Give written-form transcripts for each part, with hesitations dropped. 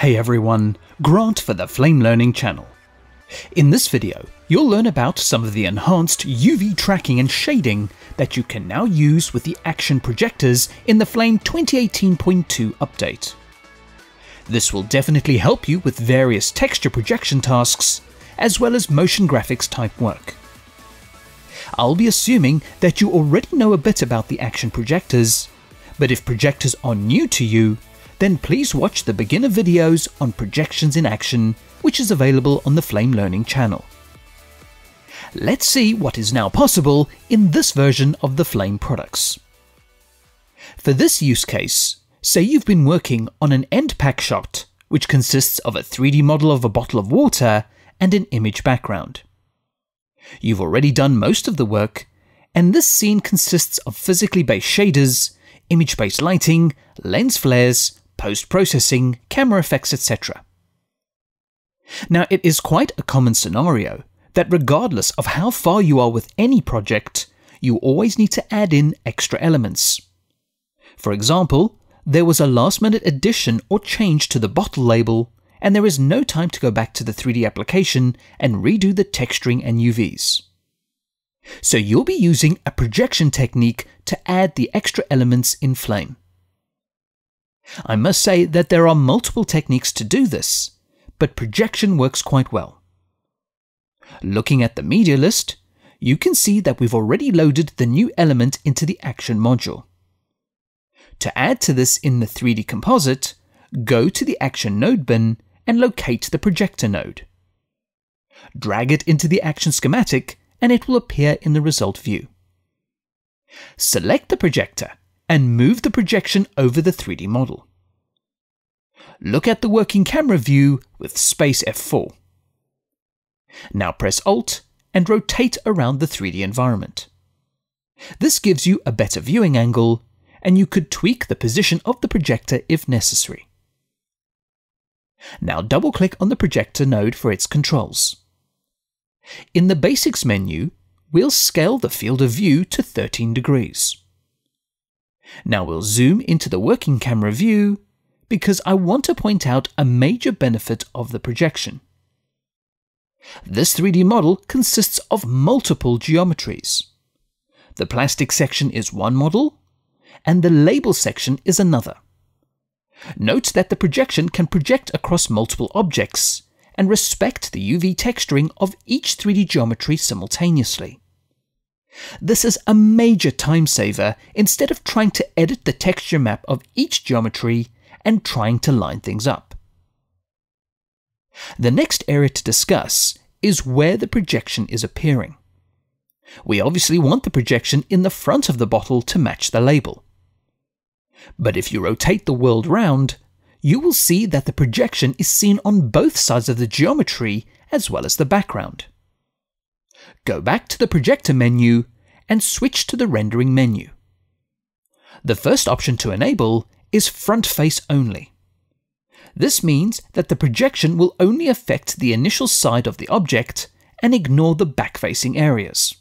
Hey everyone, Grant for the Flame Learning channel. In this video, you'll learn about some of the enhanced UV tracking and shading that you can now use with the Action Projectors in the Flame 2018.2 update. This will definitely help you with various texture projection tasks, as well as motion graphics type work. I'll be assuming that you already know a bit about the Action Projectors, but if projectors are new to you, then please watch the beginner videos on projections in action, which is available on the Flame Learning channel. Let's see what is now possible in this version of the Flame products. For this use case, say you've been working on an end pack shot, which consists of a 3D model of a bottle of water and an image background. You've already done most of the work, and this scene consists of physically based shaders, image-based lighting, lens flares, post-processing, camera effects, etc. Now, it is quite a common scenario that regardless of how far you are with any project, you always need to add in extra elements. For example, there was a last-minute addition or change to the bottle label, and there is no time to go back to the 3D application and redo the texturing and UVs. So you'll be using a projection technique to add the extra elements in Flame. I must say that there are multiple techniques to do this, but projection works quite well. Looking at the media list, you can see that we've already loaded the new element into the Action module. To add to this in the 3D composite, go to the Action node bin and locate the Projector node. Drag it into the Action schematic and it will appear in the result view. Select the projector and move the projection over the 3D model. Look at the working camera view with space F4. Now press Alt and rotate around the 3D environment. This gives you a better viewing angle, and you could tweak the position of the projector if necessary. Now double-click on the projector node for its controls. In the Basics menu, we'll scale the field of view to 13 degrees. Now we'll zoom into the working camera view because I want to point out a major benefit of the projection. This 3D model consists of multiple geometries. The plastic section is one model, and the label section is another. Note that the projection can project across multiple objects and respect the UV texturing of each 3D geometry simultaneously. This is a major time saver instead of trying to edit the texture map of each geometry and trying to line things up. The next area to discuss is where the projection is appearing. We obviously want the projection in the front of the bottle to match the label. But if you rotate the world round, you will see that the projection is seen on both sides of the geometry as well as the background. Go back to the Projector menu and switch to the Rendering menu. The first option to enable is Front Face Only. This means that the projection will only affect the initial side of the object and ignore the back-facing areas.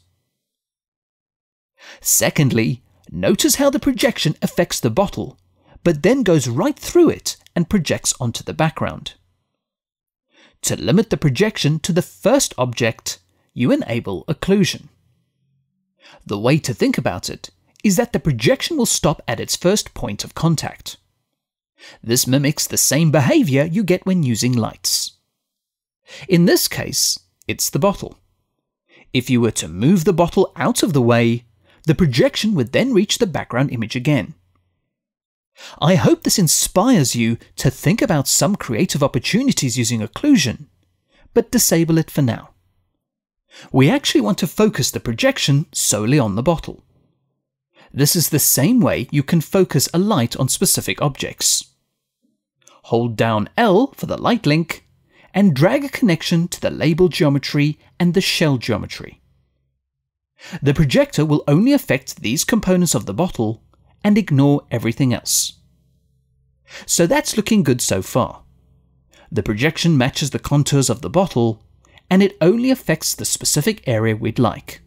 Secondly, notice how the projection affects the bottle, but then goes right through it and projects onto the background. To limit the projection to the first object, you enable occlusion. The way to think about it is that the projection will stop at its first point of contact. This mimics the same behavior you get when using lights. In this case, it's the bottle. If you were to move the bottle out of the way, the projection would then reach the background image again. I hope this inspires you to think about some creative opportunities using occlusion, but disable it for now. We actually want to focus the projection solely on the bottle. This is the same way you can focus a light on specific objects. Hold down L for the light link and drag a connection to the label geometry and the shell geometry. The projector will only affect these components of the bottle and ignore everything else. So that's looking good so far. The projection matches the contours of the bottle, and it only affects the specific area we'd like.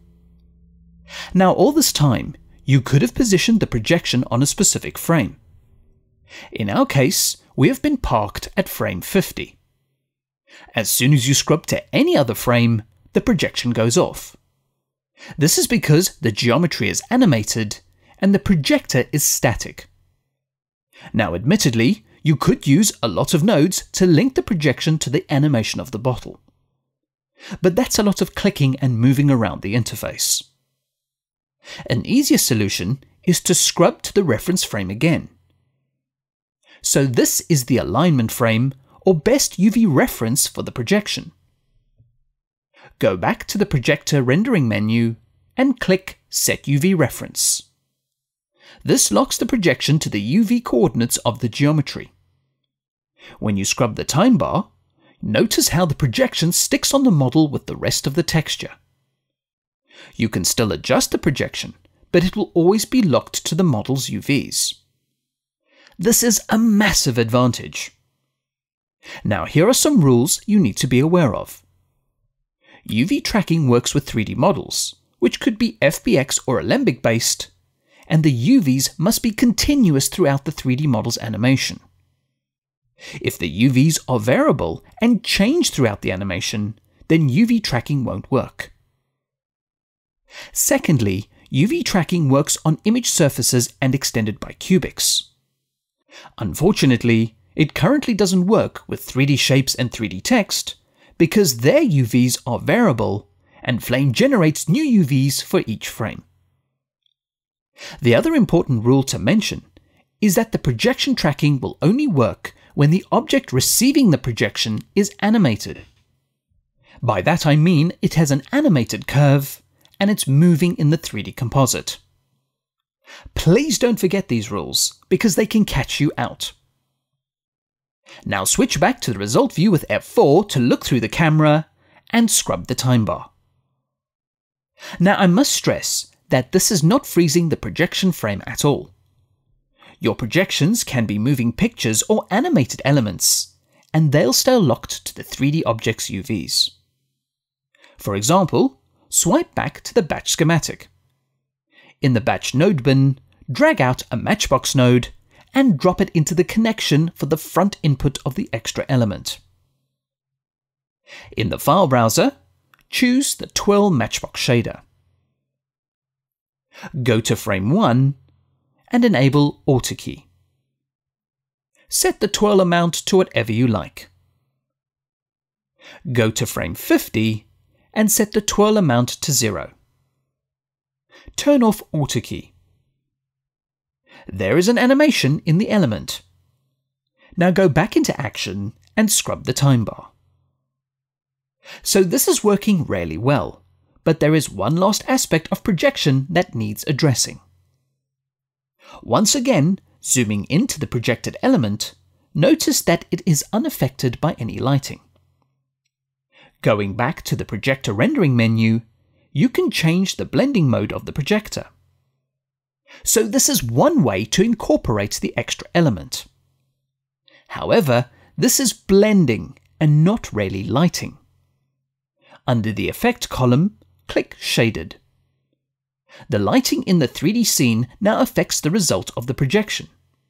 Now all this time, you could have positioned the projection on a specific frame. In our case, we have been parked at frame 50. As soon as you scrub to any other frame, the projection goes off. This is because the geometry is animated and the projector is static. Now, admittedly, you could use a lot of nodes to link the projection to the animation of the bottle. But that's a lot of clicking and moving around the interface. An easier solution is to scrub to the reference frame again. So this is the alignment frame or best UV reference for the projection. Go back to the Projector rendering menu and click Set UV Reference. This locks the projection to the UV coordinates of the geometry. When you scrub the time bar, notice how the projection sticks on the model with the rest of the texture. You can still adjust the projection, but it will always be locked to the model's UVs. This is a massive advantage. Now, here are some rules you need to be aware of. UV tracking works with 3D models, which could be FBX or Alembic based, and the UVs must be continuous throughout the 3D model's animation. If the UVs are variable and change throughout the animation, then UV tracking won't work. Secondly, UV tracking works on image surfaces and extended by cubics. Unfortunately, it currently doesn't work with 3D shapes and 3D text because their UVs are variable and Flame generates new UVs for each frame. The other important rule to mention is that the projection tracking will only work when the object receiving the projection is animated. By that I mean it has an animated curve and it's moving in the 3D composite. Please don't forget these rules because they can catch you out. Now switch back to the result view with F4 to look through the camera and scrub the time bar. Now I must stress that this is not freezing the projection frame at all. Your projections can be moving pictures or animated elements, and they'll stay locked to the 3D object's UVs. For example, swipe back to the batch schematic. In the batch node bin, drag out a matchbox node and drop it into the connection for the front input of the extra element. In the file browser, choose the Twirl Matchbox shader. Go to frame 1 and enable AutoKey. Set the twirl amount to whatever you like. Go to frame 50 and set the twirl amount to 0. Turn off AutoKey. There is an animation in the element. Now go back into Action and scrub the time bar. So this is working really well, but there is one last aspect of projection that needs addressing. Once again, zooming into the projected element, notice that it is unaffected by any lighting. Going back to the Projector rendering menu, you can change the blending mode of the projector. So this is one way to incorporate the extra element. However, this is blending and not really lighting. Under the Effect column, click Shaded. The lighting in the 3D scene now affects the result of the projection.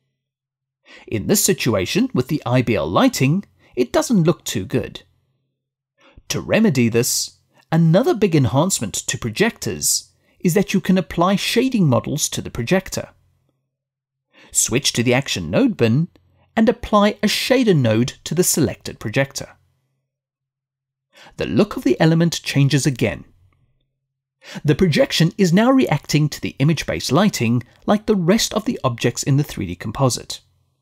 In this situation, with the IBL lighting, it doesn't look too good. To remedy this, another big enhancement to projectors is that you can apply shading models to the projector. Switch to the Action node bin and apply a shader node to the selected projector. The look of the element changes again. The projection is now reacting to the image-based lighting like the rest of the objects in the 3D composite.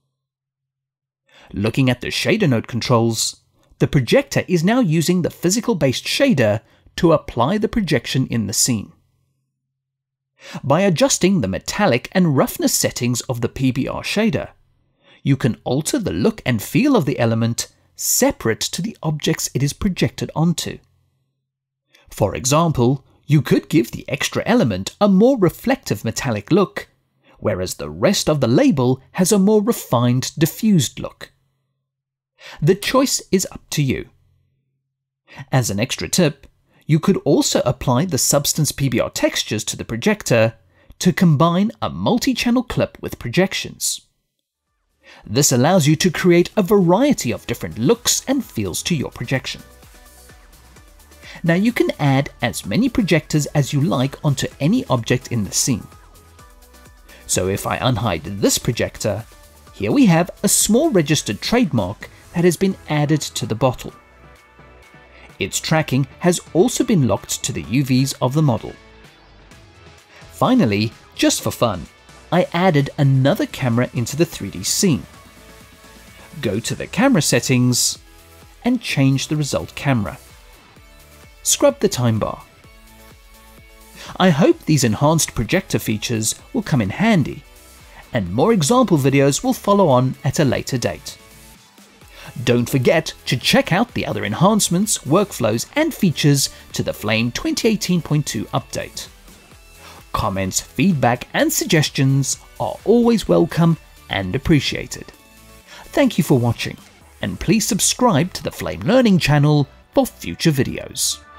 Looking at the shader node controls, the projector is now using the physical-based shader to apply the projection in the scene. By adjusting the metallic and roughness settings of the PBR shader, you can alter the look and feel of the element separate to the objects it is projected onto. For example, you could give the extra element a more reflective metallic look, whereas the rest of the label has a more refined, diffused look. The choice is up to you. As an extra tip, you could also apply the Substance PBR textures to the projector to combine a multi-channel clip with projections. This allows you to create a variety of different looks and feels to your projection. Now you can add as many projectors as you like onto any object in the scene. So if I unhide this projector, here we have a small registered trademark that has been added to the bottle. Its tracking has also been locked to the UVs of the model. Finally, just for fun, I added another camera into the 3D scene. Go to the camera settings and change the result camera. Scrub the time bar. I hope these enhanced projector features will come in handy, and more example videos will follow on at a later date. Don't forget to check out the other enhancements, workflows and features to the Flame 2018.2 update. Comments, feedback and suggestions are always welcome and appreciated. Thank you for watching, and please subscribe to the Flame Learning channel for future videos.